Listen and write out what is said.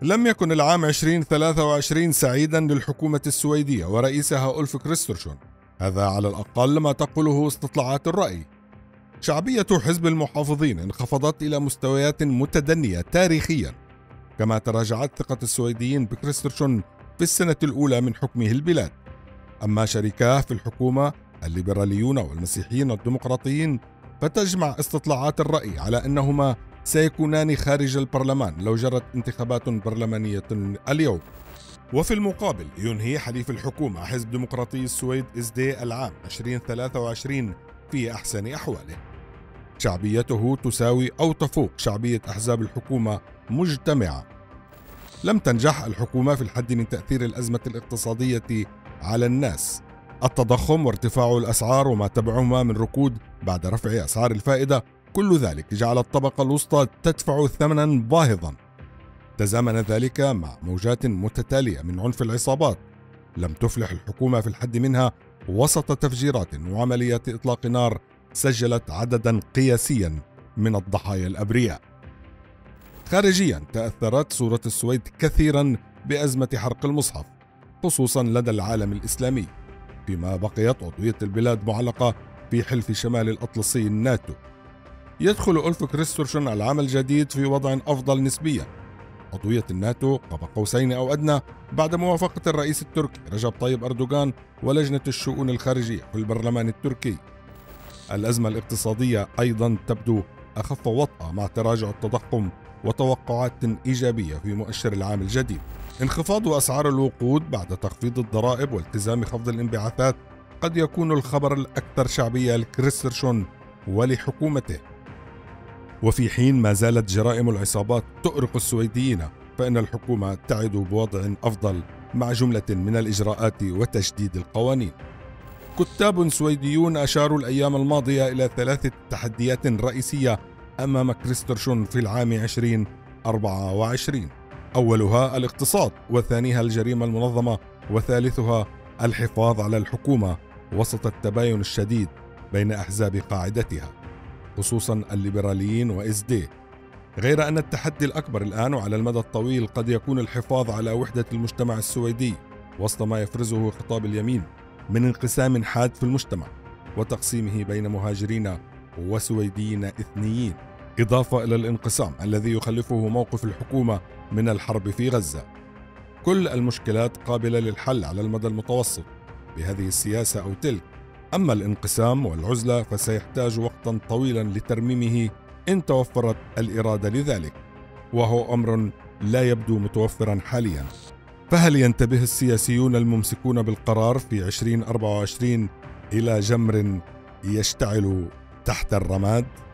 لم يكن العام 2023 سعيدا للحكومة السويدية ورئيسها أولف كريسترسون، هذا على الأقل ما تقوله استطلاعات الرأي. شعبية حزب المحافظين انخفضت إلى مستويات متدنية تاريخيا، كما تراجعت ثقة السويديين بكريسترسون في السنة الأولى من حكمه البلاد. أما شريكاه في الحكومة الليبراليون والمسيحيين الديمقراطيين فتجمع استطلاعات الرأي على أنهما سيكونان خارج البرلمان لو جرت انتخابات برلمانية اليوم. وفي المقابل ينهي حليف الحكومة حزب ديمقراطي السويد SD العام 2023 في أحسن أحواله. شعبيته تساوي أو تفوق شعبية أحزاب الحكومة مجتمعة. لم تنجح الحكومة في الحد من تأثير الأزمة الاقتصادية على الناس. التضخم وارتفاع الأسعار وما تبعهما من ركود بعد رفع أسعار الفائدة، كل ذلك جعل الطبقة الوسطى تدفع ثمنا باهظا. تزامن ذلك مع موجات متتالية من عنف العصابات لم تفلح الحكومة في الحد منها، وسط تفجيرات وعمليات إطلاق نار سجلت عددا قياسيا من الضحايا الأبرياء. خارجيا تأثرت صورة السويد كثيرا بأزمة حرق المصحف، خصوصا لدى العالم الإسلامي، فيما بقيت عضوية البلاد معلقة في حلف شمال الأطلسي الناتو. يدخل أولف كريسترسون العام الجديد في وضع أفضل نسبيا، عضوية الناتو قاب قوسين أو أدنى بعد موافقة الرئيس التركي رجب طيب أردوغان ولجنة الشؤون الخارجية في البرلمان التركي. الأزمة الاقتصادية أيضا تبدو أخف وطأة مع تراجع التضخم وتوقعات إيجابية في مؤشر العام الجديد. انخفاض أسعار الوقود بعد تخفيض الضرائب والتزام خفض الانبعاثات قد يكون الخبر الأكثر شعبية لكريسترسون ولحكومته. وفي حين ما زالت جرائم العصابات تؤرق السويديين، فإن الحكومة تعد بوضع أفضل مع جملة من الإجراءات وتشديد القوانين. كتاب سويديون أشاروا الأيام الماضية إلى 3 تحديات رئيسية أمام كريسترسون في العام 2024. أولها الاقتصاد، وثانيها الجريمة المنظمة، وثالثها الحفاظ على الحكومة وسط التباين الشديد بين أحزاب قاعدتها، خصوصا الليبراليين وSD. غير أن التحدي الأكبر الآن وعلى المدى الطويل قد يكون الحفاظ على وحدة المجتمع السويدي وسط ما يفرزه خطاب اليمين من انقسام حاد في المجتمع وتقسيمه بين مهاجرين وسويديين إثنيين، إضافة إلى الانقسام الذي يخلفه موقف الحكومة من الحرب في غزة. كل المشكلات قابلة للحل على المدى المتوسط بهذه السياسة أو تلك، أما الانقسام والعزلة فسيحتاج وقتا طويلا لترميمه إن توفرت الإرادة لذلك، وهو أمر لا يبدو متوفرا حاليا. فهل ينتبه السياسيون الممسكون بالقرار في 2024 إلى جمر يشتعل تحت الرماد؟